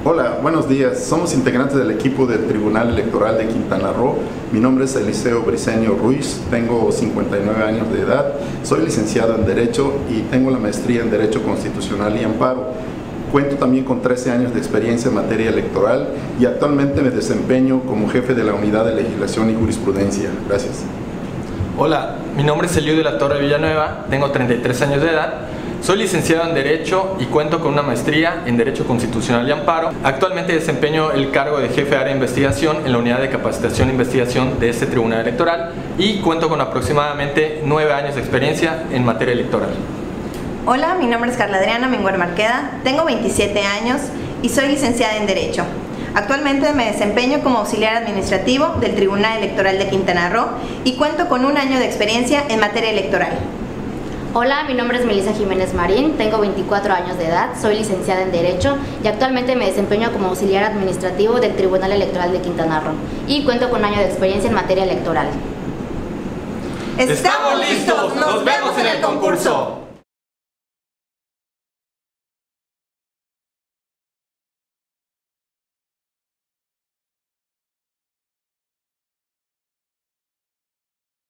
Hola, buenos días. Somos integrantes del equipo del Tribunal Electoral de Quintana Roo. Mi nombre es Eliseo Briceño Ruiz, tengo 59 años de edad, soy licenciado en Derecho y tengo la maestría en Derecho Constitucional y Amparo. Cuento también con 13 años de experiencia en materia electoral y actualmente me desempeño como jefe de la Unidad de Legislación y Jurisprudencia. Gracias. Hola, mi nombre es Eliud de la Torre Villanueva, tengo 33 años de edad. Soy licenciado en Derecho y cuento con una maestría en Derecho Constitucional y Amparo. Actualmente desempeño el cargo de jefe de área de investigación en la Unidad de Capacitación e Investigación de este Tribunal Electoral y cuento con aproximadamente 9 años de experiencia en materia electoral. Hola, mi nombre es Carla Adriana Menguer Marqueda, tengo 27 años y soy licenciada en Derecho. Actualmente me desempeño como auxiliar administrativo del Tribunal Electoral de Quintana Roo y cuento con un año de experiencia en materia electoral. Hola, mi nombre es Melissa Jiménez Marín, tengo 24 años de edad, soy licenciada en Derecho y actualmente me desempeño como auxiliar administrativo del Tribunal Electoral de Quintana Roo y cuento con un año de experiencia en materia electoral. ¡Estamos listos! ¡Nos vemos en el concurso!